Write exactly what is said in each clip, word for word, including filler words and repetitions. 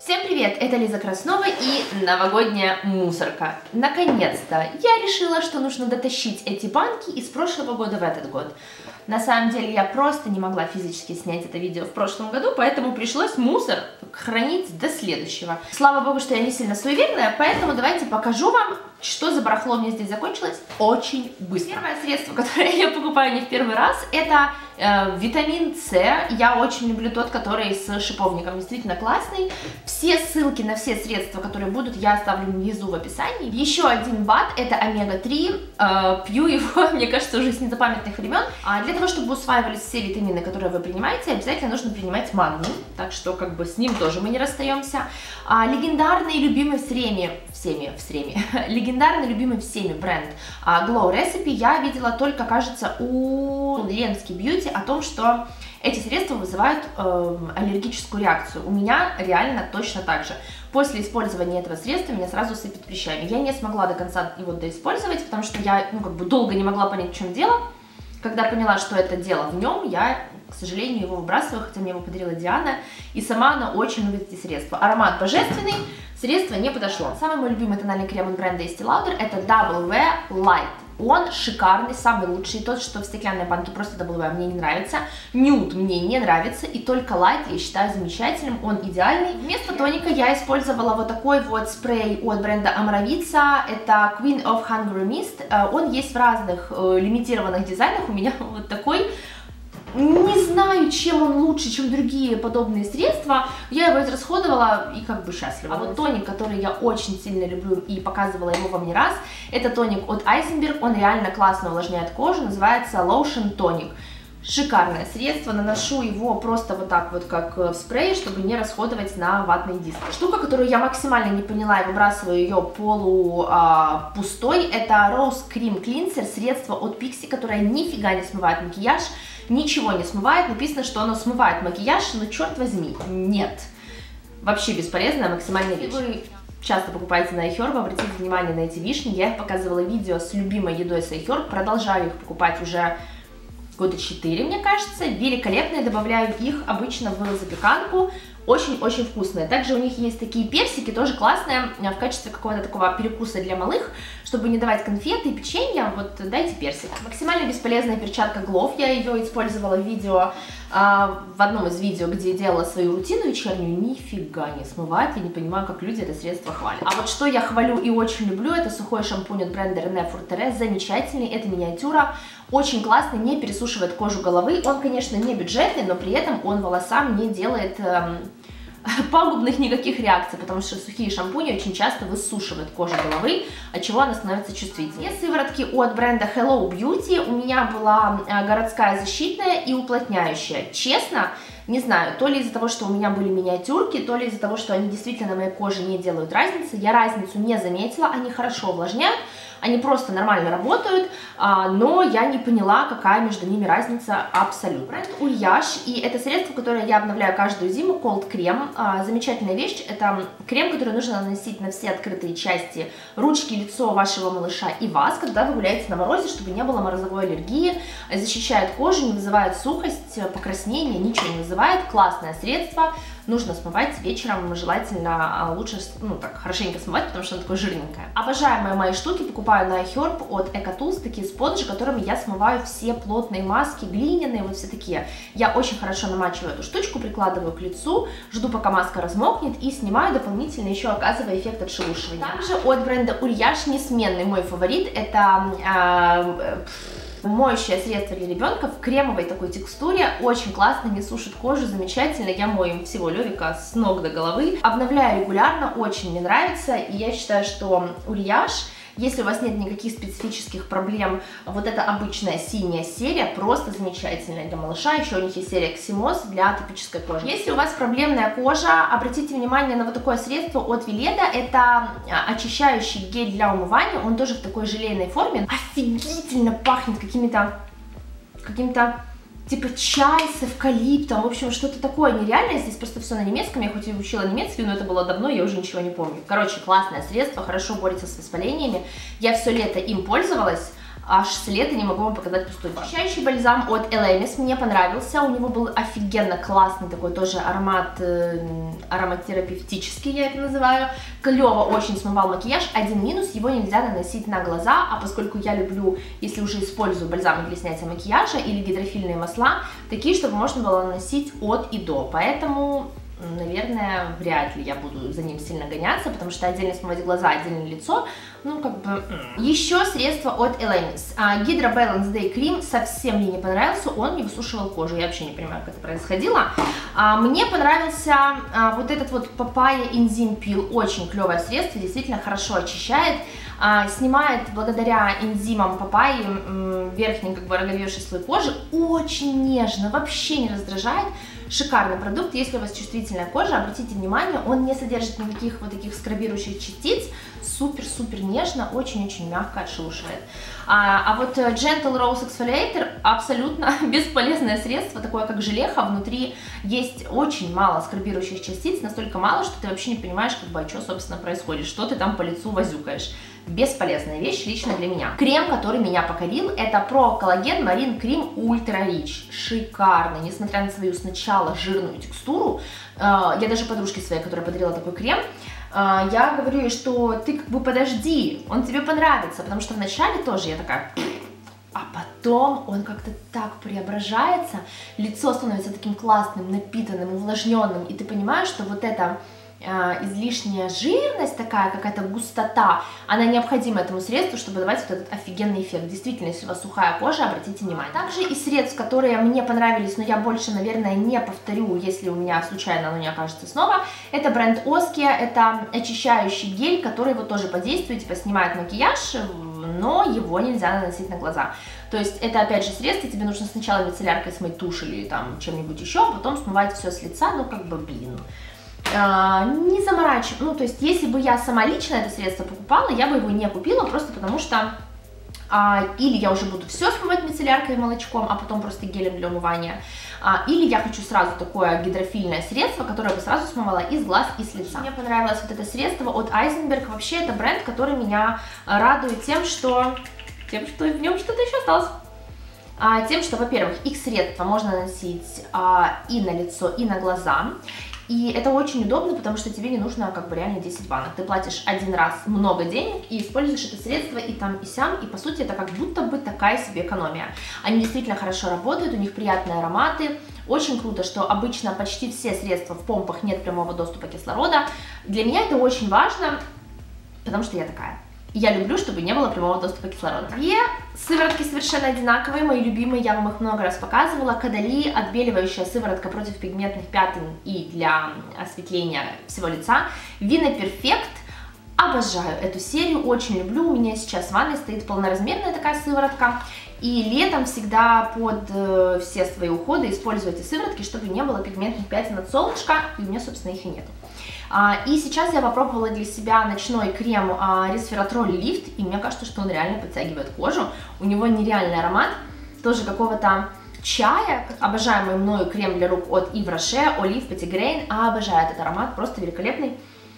Всем привет, это Лиза Краснова и новогодняя мусорка. Наконец-то я решила, что нужно дотащить эти банки из прошлого года в этот год. На самом деле я просто не могла физически снять это видео в прошлом году, поэтому пришлось мусор хранить до следующего. Слава богу, что я не сильно суеверная, поэтому давайте покажу вам, что за барахло у меня здесь закончилось очень быстро. Первое средство, которое я покупаю не в первый раз, это э, витамин С. Я очень люблю тот, который с шиповником, действительно классный. Все ссылки на все средства, которые будут, я оставлю внизу в описании. Еще один БАД, это омега три. Э, пью его, мне кажется, уже с незапамятных времен. А для того, чтобы усваивались все витамины, которые вы принимаете, обязательно нужно принимать магний. Так что как бы с ним тоже мы не расстаемся. А, легендарный и любимый всеми, всеми, всеми, легендарный любимый всеми бренд а, Glow Recipe я видела только, кажется, у Ленский Бьюти о том, что эти средства вызывают э, аллергическую реакцию. У меня реально точно так же. После использования этого средства меня сразу сыпет прыщами. Я не смогла до конца его доиспользовать, потому что я, ну, как бы долго не могла понять, в чем дело. Когда поняла, что это дело в нем, я, к сожалению, его выбрасываю, хотя мне его подарила Диана, и сама она очень любит эти средства. Аромат божественный, средство не подошло. Самый мой любимый тональный крем от бренда Estee Lauder это дабл ви Light. Он шикарный, самый лучший, тот, что в стеклянной банке, просто дабл ви мне не нравится. Nude мне не нравится, и только Light я считаю замечательным, он идеальный. Вместо тоника я использовала вот такой вот спрей от бренда Амаровица, это Queen of Hungry Mist. Он есть в разных э, лимитированных дизайнах, у меня вот такой. Не знаю, чем он лучше, чем другие подобные средства, я его израсходовала и как бы счастлива. А вот тоник, который я очень сильно люблю и показывала его вам не раз, это тоник от Айсенберг, он реально классно увлажняет кожу, называется Lotion Tonic. Шикарное средство, наношу его просто вот так вот, как в спрее, чтобы не расходовать на ватный диск. Штука, которую я максимально не поняла и выбрасываю ее полу а, пустой, это Rose Cream Cleanser, средство от Pixi, которое нифига не смывает макияж, ничего не смывает, написано, что оно смывает макияж, но черт возьми, нет. Вообще бесполезная максимальная вещь. Вы часто покупаете на iHerb, обратите внимание на эти вишни, я их показывала видео с любимой едой с iHerb, продолжаю их покупать уже года четыре, мне кажется, великолепные, добавляю их обычно в запеканку, очень-очень вкусные. Также у них есть такие персики, тоже классные, в качестве какого-то такого перекуса для малых, чтобы не давать конфеты и печенье, вот дайте персик. Максимально бесполезная перчатка Glove, я ее использовала в видео, а, в одном из видео, где делала свою рутину вечернюю, нифига не смывает, я не понимаю, как люди это средство хвалят. А вот что я хвалю и очень люблю, это сухой шампунь от бренда Рене Фуртере, замечательный, это миниатюра, очень классный, не пересушивает кожу головы, он, конечно, не бюджетный, но при этом он волосам не делает эм, пагубных никаких реакций, потому что сухие шампуни очень часто высушивают кожу головы, от чего она становится чувствительной. Две сыворотки от бренда Hello Beauty, у меня была городская защитная и уплотняющая. Честно, не знаю, то ли из-за того, что у меня были миниатюрки, то ли из-за того, что они действительно на моей коже не делают разницы, я разницу не заметила, они хорошо увлажняют, они просто нормально работают, но я не поняла, какая между ними разница абсолютно. Бренд Ульяш, и это средство, которое я обновляю каждую зиму, Cold Крем. Замечательная вещь, это крем, который нужно наносить на все открытые части ручки, лицо вашего малыша и вас, когда вы гуляете на морозе, чтобы не было морозовой аллергии, защищает кожу, не вызывает сухость, покраснение, ничего не вызывает, классное средство. Нужно смывать вечером, желательно лучше, ну так, хорошенько смывать, потому что она такое жирненькое. Обожаемые мои штуки покупаю на iHerb от EcoTools, такие спонжи, которыми я смываю все плотные маски, глиняные, вот все такие. Я очень хорошо намачиваю эту штучку, прикладываю к лицу, жду, пока маска размокнет, и снимаю дополнительно, еще оказывая эффект отшелушивания. Также от бренда Ульяш несменный мой фаворит, это... Э, моющее средство для ребенка в кремовой такой текстуре, очень классно, не сушит кожу, замечательно, я мою им всего Левика с ног до головы, обновляю регулярно, очень мне нравится, и я считаю, что Ульяш, если у вас нет никаких специфических проблем, вот эта обычная синяя серия просто замечательная для малыша, еще у них есть серия Ксимоз для атопической кожи. Если у вас проблемная кожа, обратите внимание на вот такое средство от Веледа, это очищающий гель для умывания, он тоже в такой желейной форме, офигительно пахнет какими-то, каким-то типа чай с эвкалиптом, в общем, что-то такое нереальное, здесь просто все на немецком, я хоть и учила немецкий, но это было давно, я уже ничего не помню. Короче, классное средство, хорошо борется с воспалениями, я все лето им пользовалась, аж с лета не могу вам показать пустой. Очищающий бальзам от Elemis мне понравился, у него был офигенно классный такой тоже аромат, э, ароматерапевтический, я это называю. Клево очень смывал макияж. Один минус, его нельзя наносить на глаза, а поскольку я люблю, если уже использую бальзамы для снятия макияжа или гидрофильные масла, такие, чтобы можно было наносить от и до, поэтому... наверное, вряд ли я буду за ним сильно гоняться, потому что отдельно смывать глаза, отдельно лицо, ну, как бы... Еще средство от Elemis. Hydra Balance Day Cream совсем мне не понравился, он не высушивал кожу, я вообще не понимаю, как это происходило. А, мне понравился а, вот этот вот Papaya Enzyme Peel, очень клевое средство, действительно хорошо очищает, а, снимает благодаря энзимам папайи верхний, как бы, роговевший слой кожи, очень нежно, вообще не раздражает. Шикарный продукт, если у вас чувствительная кожа, обратите внимание, он не содержит никаких вот таких скрабирующих частиц, супер-супер нежно, очень-очень мягко отшелушивает. А, а вот Gentle Rose Exfoliator абсолютно бесполезное средство, такое как желеха, внутри есть очень мало скрабирующих частиц, настолько мало, что ты вообще не понимаешь, как бы, что, собственно, происходит, что ты там по лицу возюкаешь. Бесполезная вещь лично для меня. Крем, который меня покорил, это Pro Collagen Marine Cream Ultra Rich. Шикарный, несмотря на свою сначала жирную текстуру. Я даже подружке своей, которая подарила такой крем, я говорю ей, что ты как бы подожди, он тебе понравится, потому что вначале тоже я такая... А потом он как-то так преображается, лицо становится таким классным, напитанным, увлажненным, и ты понимаешь, что вот это... излишняя жирность, такая какая-то густота, она необходима этому средству, чтобы давать вот этот офигенный эффект. Действительно, если у вас сухая кожа, обратите внимание. Также из средств, которые мне понравились, но я больше, наверное, не повторю, если у меня случайно оно не окажется снова, это бренд Oskia, это очищающий гель, который вот тоже по действию, типа снимает макияж, но его нельзя наносить на глаза. То есть это опять же средство, тебе нужно сначала мицелляркой смыть тушь или там чем-нибудь еще, а потом смывать все с лица, ну как бы, блин. Не заморачиваю, ну то есть если бы я сама лично это средство покупала, я бы его не купила, просто потому что а, или я уже буду все смывать мицелляркой и молочком, а потом просто гелем для умывания, а, или я хочу сразу такое гидрофильное средство, которое бы сразу смывало из глаз и с лица. Мне понравилось вот это средство от Eisenberg, вообще это бренд, который меня радует тем, что, тем, что в нем что-то еще осталось. А, тем, что, во-первых, их средства можно наносить а, и на лицо, и на глаза. И это очень удобно, потому что тебе не нужно как бы реально десять банок. Ты платишь один раз много денег и используешь это средство и там, и сям. И по сути это как будто бы такая себе экономия. Они действительно хорошо работают, у них приятные ароматы. Очень круто, что обычно почти все средства в помпах нет прямого доступа кислорода. Для меня это очень важно, потому что я такая. Я люблю, чтобы не было прямого доступа кислорода. Две сыворотки совершенно одинаковые, мои любимые, я вам их много раз показывала. Кадали, отбеливающая сыворотка против пигментных пятен и для осветления всего лица. Vino Perfect, обожаю эту серию, очень люблю. У меня сейчас в ванной стоит полноразмерная такая сыворотка. И летом всегда под э, все свои уходы использую эти сыворотки, чтобы не было пигментных пятен от солнышка, и у меня, собственно, их и нету. А, и сейчас я попробовала для себя ночной крем а, Resveratrol Lift, и мне кажется, что он реально подтягивает кожу. У него нереальный аромат, тоже какого-то чая. Обожаемый мною крем для рук от Yves Rocher, Olive Petitgrain, обожаю этот аромат, просто великолепный.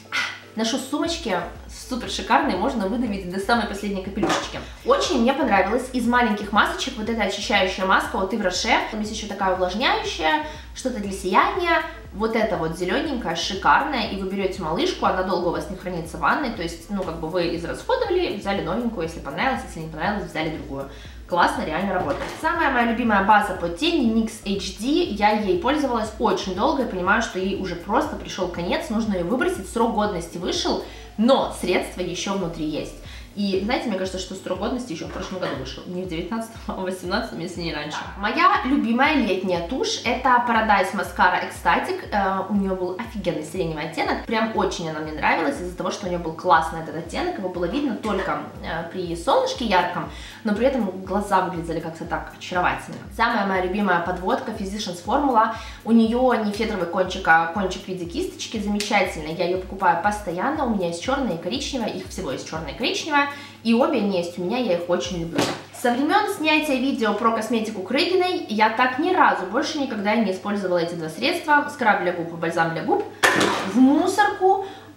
Ношу в сумочке, супер шикарный, можно выдавить до самой последней капелюшечки. Очень мне понравилось из маленьких масочек вот эта очищающая маска от Yves Rocher. Там есть еще такая увлажняющая, что-то для сияния. Вот эта вот зелененькая, шикарная, и вы берете малышку, она долго у вас не хранится в ванной, то есть, ну, как бы вы израсходовали, взяли новенькую, если понравилось, если не понравилось, взяли другую. Классно, реально работает. Самая моя любимая база под тени никс эйч ди, я ей пользовалась очень долго и понимаю, что ей уже просто пришел конец, нужно ее выбросить, срок годности вышел, но средства еще внутри есть. И, знаете, мне кажется, что срок годности еще в прошлом году вышел. Не в девятнадцатом, а в восемнадцатом, если не раньше. Моя любимая летняя тушь — это Paradise Mascara Ecstatic. Э, у нее был офигенный сиреневый оттенок. Прям очень она мне нравилась из-за того, что у нее был классный этот оттенок. Его было видно только э, при солнышке ярком, но при этом глаза выглядели как-то так очаровательно. Самая моя любимая подводка Physicians Formula. У нее не фетровый кончик, а кончик в виде кисточки. Замечательно. Я ее покупаю постоянно. У меня есть черная и коричневая. Их всего есть черная и коричневая. И обе они есть у меня, я их очень люблю. Со времен снятия видео про косметику Крыгиной я так ни разу больше никогда не использовала эти два средства. Скраб для губ и бальзам для губ в мусорку.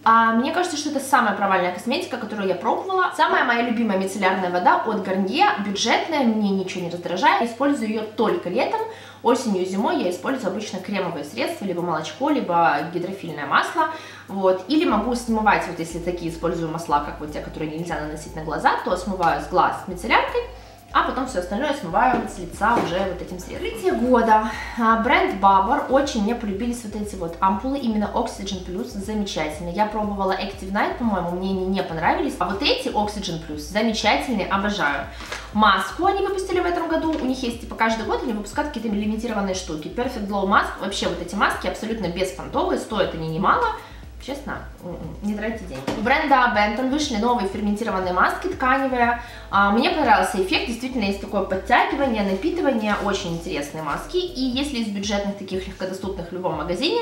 А мне кажется, что это самая провальная косметика, которую я пробовала. Самая моя любимая мицеллярная вода от Garnier, бюджетная, мне ничего не раздражает. Использую ее только летом. Осенью и зимой я использую обычно кремовые средства, либо молочко, либо гидрофильное масло. Вот. Или могу смывать, вот если такие использую масла, как вот те, которые нельзя наносить на глаза, то смываю с глаз мицелляркой. А потом все остальное смываю с лица уже вот этим средством. Открытие года. Бренд Babor. Очень мне полюбились вот эти вот ампулы. Именно Oxygen Plus замечательные. Я пробовала Active Night, по-моему, мне они не понравились. А вот эти Oxygen Plus замечательные, обожаю. Маску они выпустили в этом году. У них есть, типа, каждый год они выпускают какие-то лимитированные штуки. Perfect Glow Mask. Вообще вот эти маски абсолютно беспонтовые, стоят они немало. Честно, не тратите деньги. У бренда Benton вышли новые ферментированные маски тканевые. Мне понравился эффект, действительно есть такое подтягивание, напитывание, очень интересные маски. И если из бюджетных таких легкодоступных в любом магазине,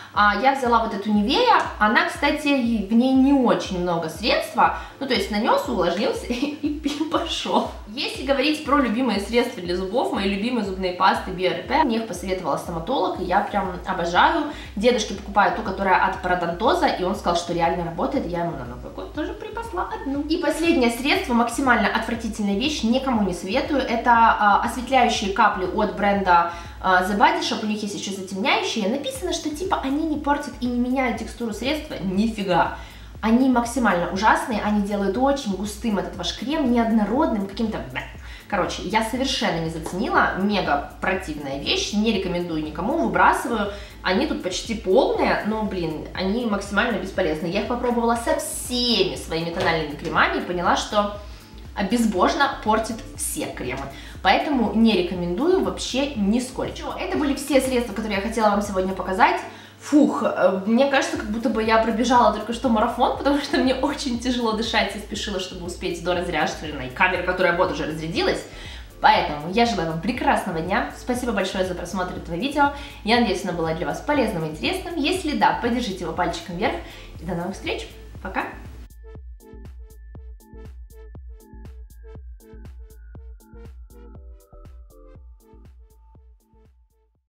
я взяла вот эту Nivea, она, кстати, в ней не очень много средства, ну то есть нанес, увлажнился и пошел. Если говорить про любимые средства для зубов, мои любимые зубные пасты Биорепер, мне их посоветовала стоматолог, и я прям обожаю. Дедушке покупаю ту, которая от пародонтоза, и он сказал, что реально работает, я ему на Новый год тоже припасла одну. И последнее средство, максимально отвратительная вещь, никому не советую, это а, осветляющие капли от бренда а, The Body Shop, у них есть еще затемняющие, написано, что типа они не портят и не меняют текстуру средства, нифига. Они максимально ужасные, они делают очень густым этот ваш крем, неоднородным, каким-то... Короче, я совершенно не заценила, мега противная вещь, не рекомендую никому, выбрасываю. Они тут почти полные, но, блин, они максимально бесполезны. Я их попробовала со всеми своими тональными кремами и поняла, что безбожно портит все кремы. Поэтому не рекомендую вообще нисколько. Это были все средства, которые я хотела вам сегодня показать. Фух, мне кажется, как будто бы я пробежала только что марафон, потому что мне очень тяжело дышать и спешила, чтобы успеть до разряженной камеры, которая вот уже разрядилась. Поэтому я желаю вам прекрасного дня. Спасибо большое за просмотр этого видео. Я надеюсь, оно было для вас полезным и интересным. Если да, поддержите его пальчиком вверх. И до новых встреч. Пока!